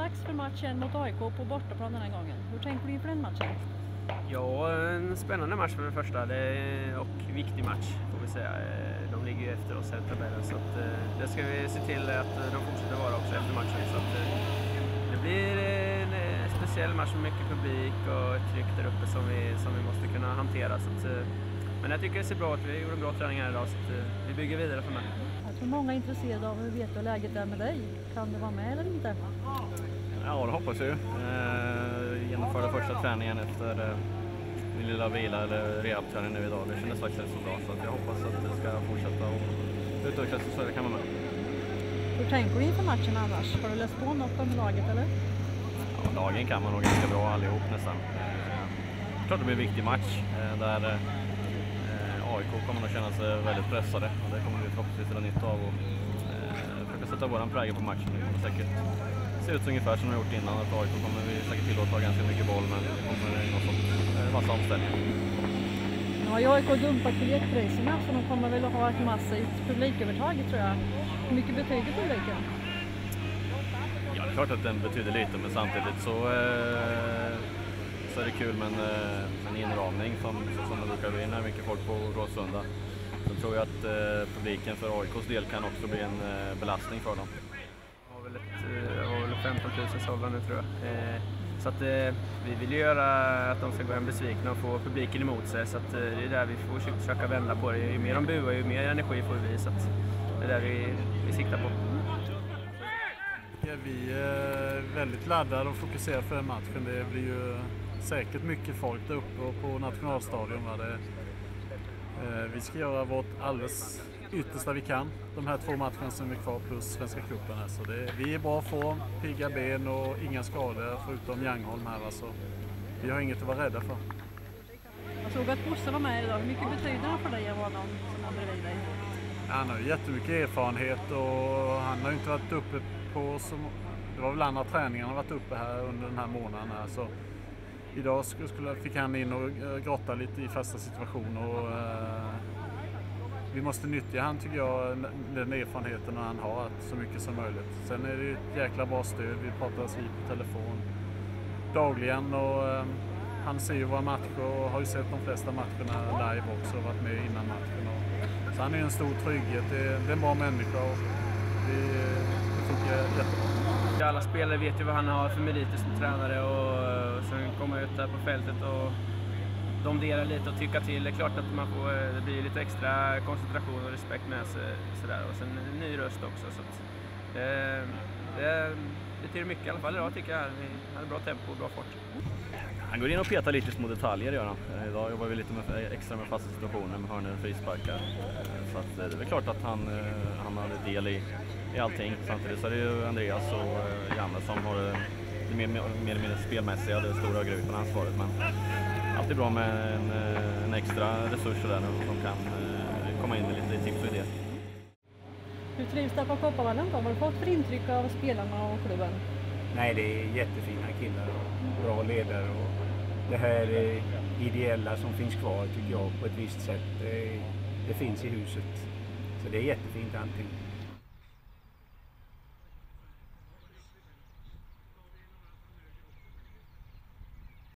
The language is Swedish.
dags för matchen mot AIK på bortaplan den här gången. Hur tänker du inför den matchen? Ja, en spännande match för det första och viktig match får vi säga. De ligger ju efter oss här i tabellen så att, det ska vi se till att de fortsätter vara också efter matchen. Så att, det blir en speciell match med mycket publik och ett tryck där uppe som vi måste kunna hantera. Så att, men jag tycker det ser bra ut. Vi gjorde en bra träning här idag så att, vi bygger vidare för mig. Jag tror många är intresserade av hur vet hur läget är med dig. Kan du vara med eller inte? Ja, det hoppas jag ju. Genomförde första träningen efter min lilla vila eller rehabträning nu idag. Det kändes faktiskt så bra så att jag hoppas att det ska fortsätta och utvecklas så jag kan vara med. Hur tänker du inför matchen annars? Har du läst på något om laget eller? Ja, lagen kan man nog ganska bra allihop nästan. Klart det blir en viktig match där AIK kommer att känna sig väldigt pressade och det kommer vi förhoppningsvis dra nytta av och försöka sätta våran prägel på matchen. Det kommer säkert se ut ungefär som vi har gjort innan, att AIK kommer vi säkert tillåta ganska mycket boll men det kommer något sånt, massa omställningar. Nu har ju AIK dumpat biljettpriserna så de kommer väl att ha ett massivt publikövertag tror jag. Hur mycket betyder publiken? Ja, det är klart att den betyder lite men samtidigt så är det kul med en inramning som det brukar bli när mycket folk på Råsunda. Så tror jag att publiken för AIKs del kan också bli en belastning för dem. Jag var väl 15 000 sålda nu tror jag. Så att vi vill göra att de ska gå hem besvikna och få publiken emot sig. Så att det är där vi får försöka vända på det. Ju mer de buar, ju mer energi får vi. Så att det är där vi siktar på. Vi är väldigt laddade och fokuserade för den matchen. Det blir ju säkert mycket folk där uppe och på nationalstadion. Vi ska göra vårt alldeles yttersta vi kan. De här 2 matcherna som är kvar plus Svenska cupen här. Så vi är i bra form, pigga ben och inga skador förutom Youngholm här. Så vi har inget att vara rädda för. Jag såg att Bosse var med idag. Hur mycket betyder det för dig att vara någon som är bredvid dig? Han har jättemycket erfarenhet och han har inte varit uppe på det var väl andra träningar han har varit uppe här under den här månaden här. Så idag fick han in och grotta lite i fasta situationer och vi måste nyttja han tycker jag, den erfarenheten han har så mycket som möjligt. Sen är det ett jäkla bra stöd, vi pratas vid på telefon dagligen och han ser ju våra matcher och har ju sett de flesta matcherna live också och varit med innan matchen. Så han är en stor trygghet, det är en bra människa och det tycker jag är jättebra. Alla spelare vet ju vad han har för meriter som tränare och sen kommer ut där på fältet och domderar lite och tycka till. Det är klart att det blir lite extra koncentration och respekt med sig sådär. Och sen en ny röst också. Så att, det betyder mycket i alla fall idag tycker jag. Vi hade bra tempo och bra fart. Han går in och petar lite små detaljer gör han. Idag jobbar vi lite extra med fasta situationer med hörnor och frisparkar. Så att det är väl klart att han hade del i allting. Samtidigt så är det ju Andreas och Janne som har det mer eller mindre spelmässiga, det stora övergripande ansvaret. Men alltid bra med en extra resurs där som kan komma in med lite tips och idéer. Hur trivs du på Kopparvallen? Vad har du fått för intryck av spelarna och klubben? Nej, det är jättefina killar och bra ledare och det här ideella som finns kvar tycker jag på ett visst sätt, det finns i huset. Så det är jättefint allting.